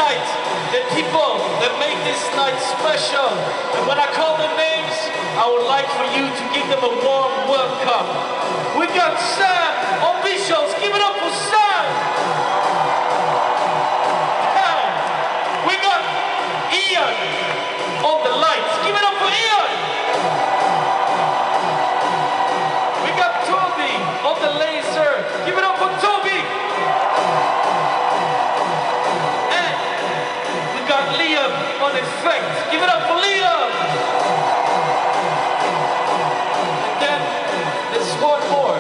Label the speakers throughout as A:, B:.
A: tonight, the people that make this night special. And when I call their names, I would like for you to give them a warm welcome. We got Sam on visuals. Give it up for Sam. And we got Ian on the lights. Give it up for Ian. We got Toby on the laser. Give it up for Toby. And we got Liam on effects. Give it up for Liam. And then there's one more.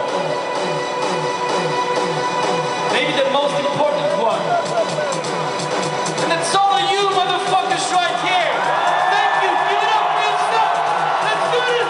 A: Maybe the most important one. And it's all of you motherfuckers right here. Thank you. Give it up for yourself. Let's do this.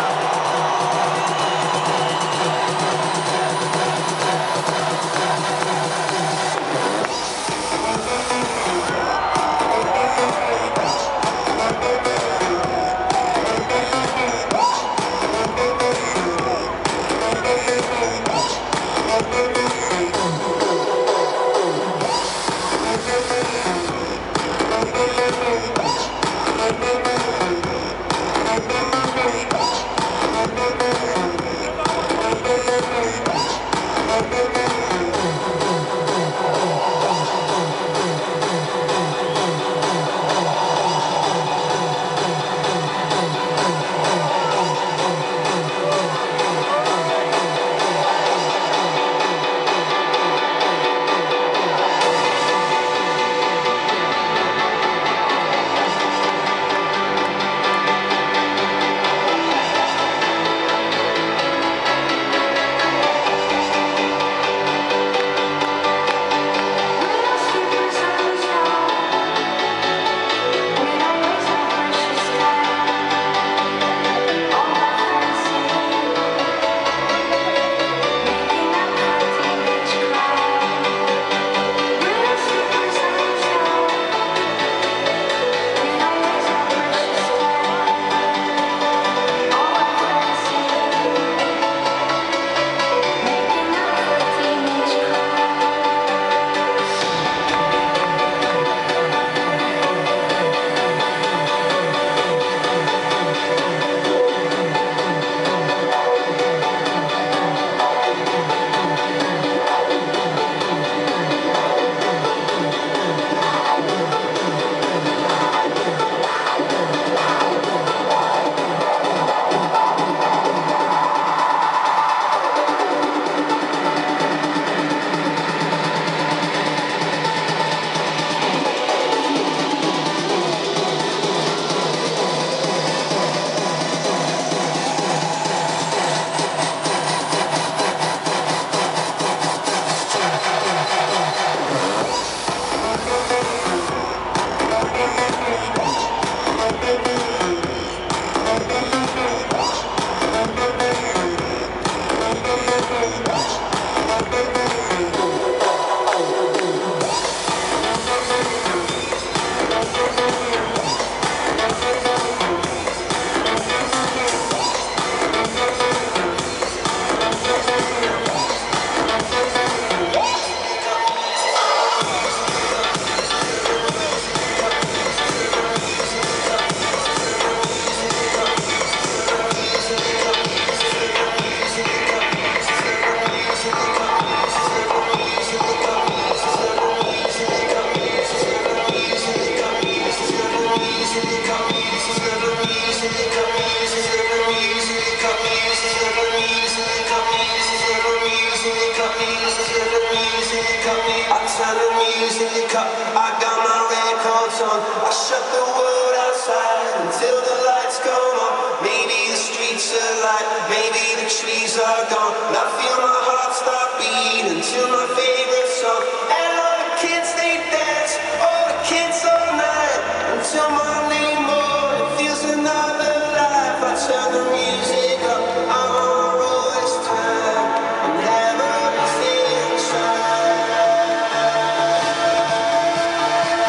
B: I got my records on. I shut the world outside until the lights come on. Maybe the streets are light, maybe the trees are gone. And I feel my heart start beating to my favorite song. And all the kids they dance, all the kids all night until Monday morning feels another life. I turn the music up, I'm on a roll this time and have everything inside.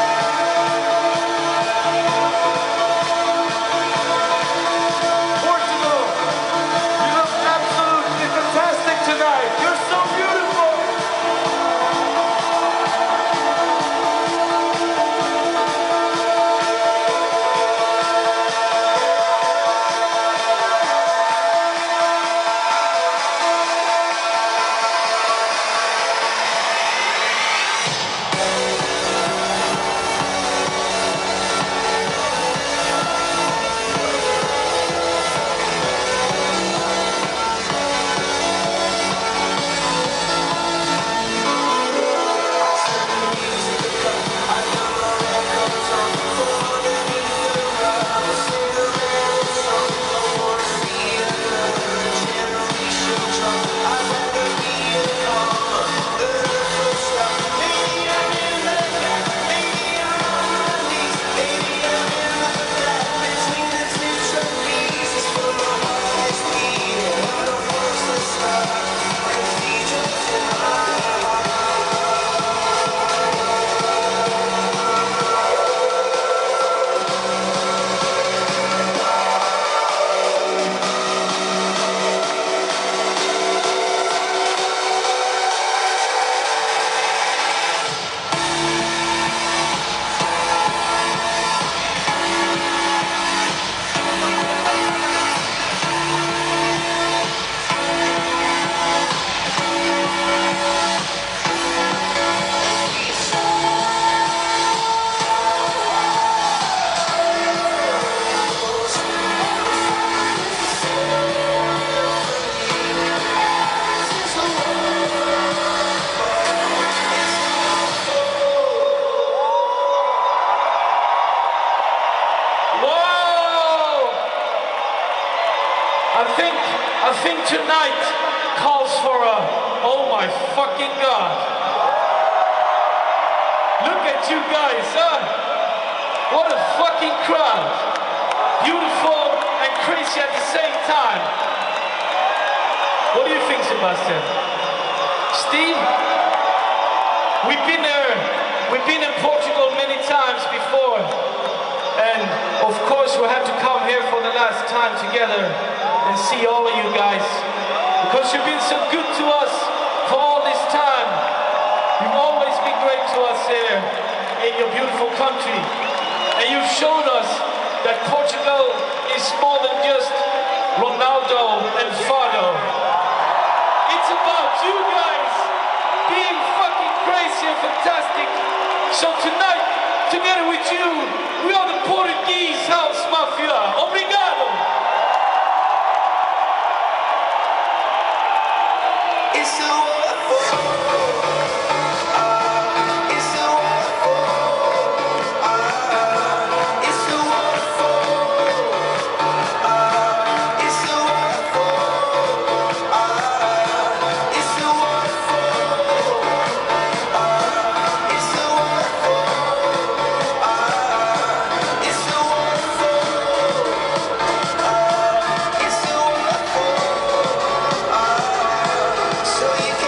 A: I think tonight calls for a, oh my fucking God. Look at you guys, huh? What a fucking crowd. Beautiful and crazy at the same time. What do you think, Sebastian? Steve? We've been there. We've been in Portugal many times before, and of course we had to come here for the last time together and see all of you guys, because you've been so good to us for all this time. You've always been great to us here in your beautiful country, and you've shown us that Portugal is more than just Ronaldo and Fado. It's about you guys being fucking crazy and fantastic. So tonight, together with you, we are the Portuguese House Mafia. Obrigado!
B: It's a waterfall. It's a waterfall. It's a waterfall. It's a waterfall. It's a waterfall. It's a so you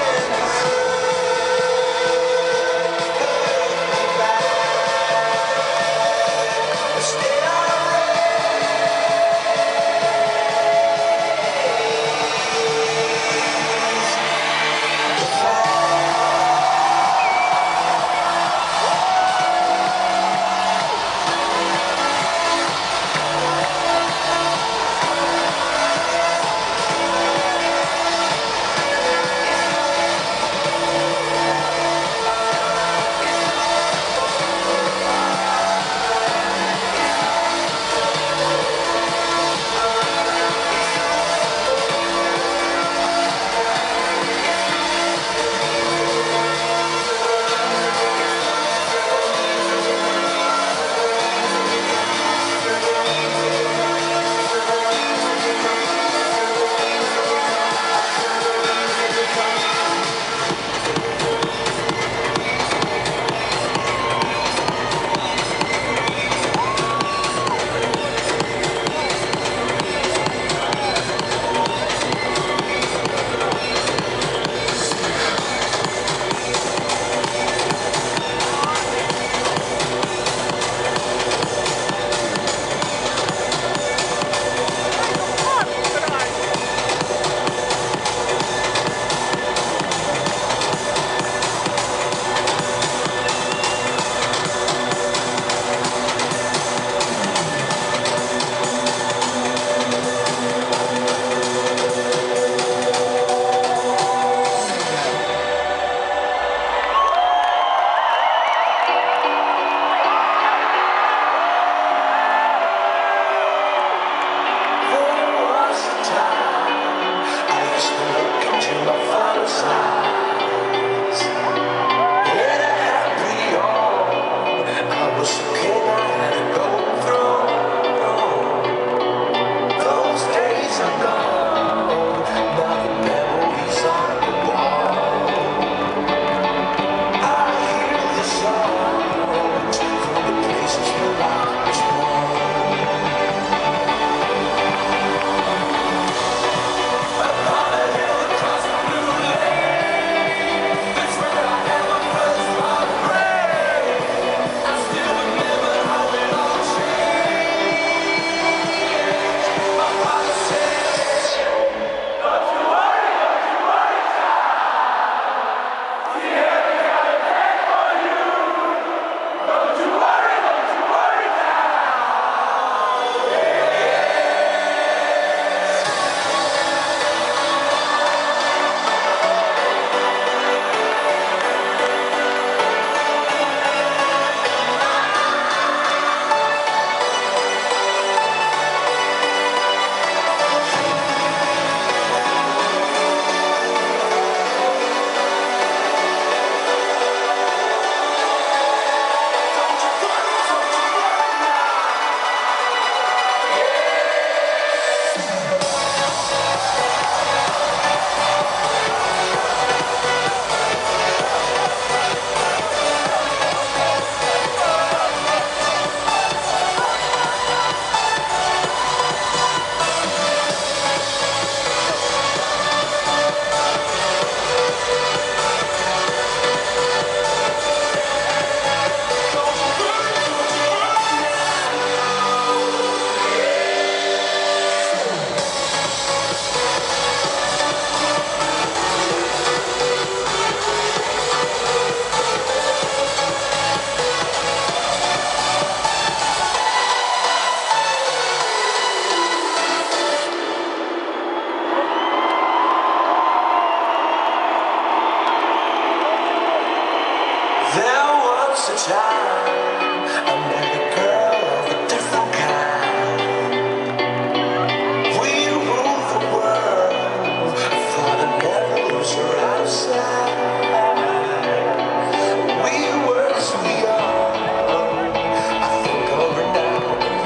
B: once a child, I met a girl of a different kind. We ruled the world, I thought I'd never lose her outside. We were so young, I think over now and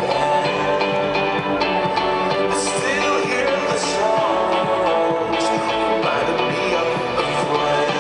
B: then. I still hear the songs, reminding me of a friend.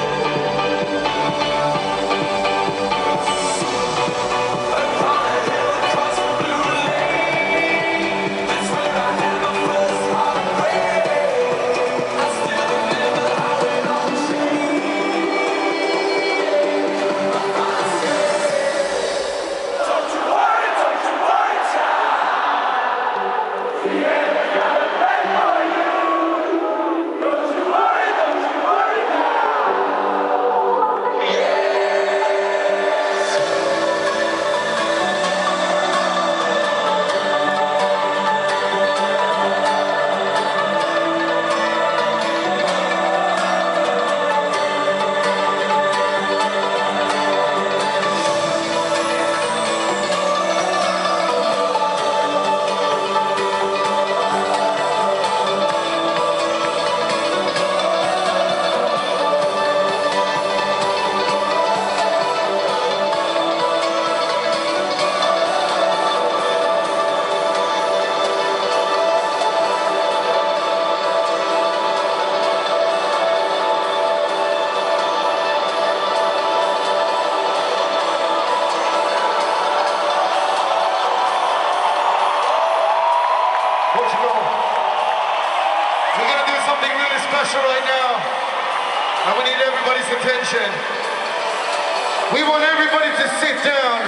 C: Portugal, we're going to do something really special right now, and we need everybody's attention. We want everybody to sit down.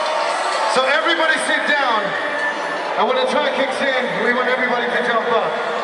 C: So everybody sit down, and when the track kicks in, we want everybody to jump up.